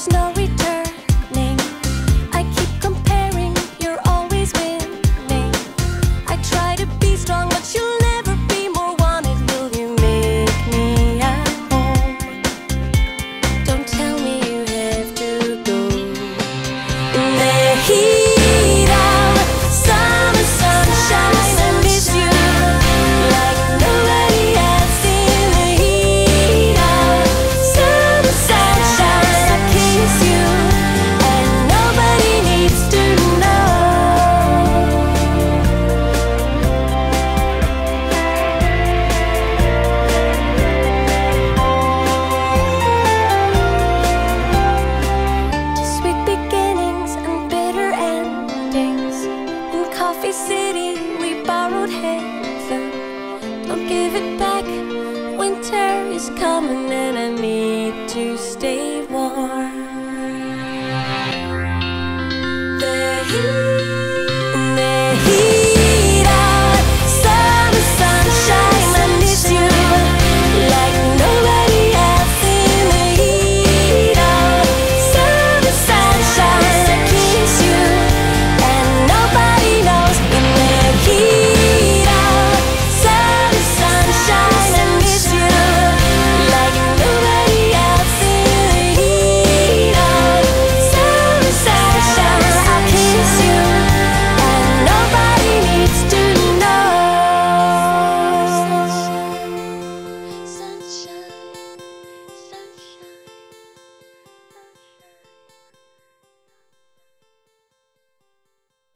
there's no returning. I keep comparing, you're always winning. I try to be strong, but you'll never be more wanted. Will you make me at home? Don't tell me you have to go. In the heat of summer sunshine, I miss you like nobody else. In the heat of summer sunshine, I kiss you, and nobody needs to know. Sweet beginnings and bitter endings. In Coffee City, we borrowed heaven. Don't give it back. Winter is coming, and I need to stay warm. The heat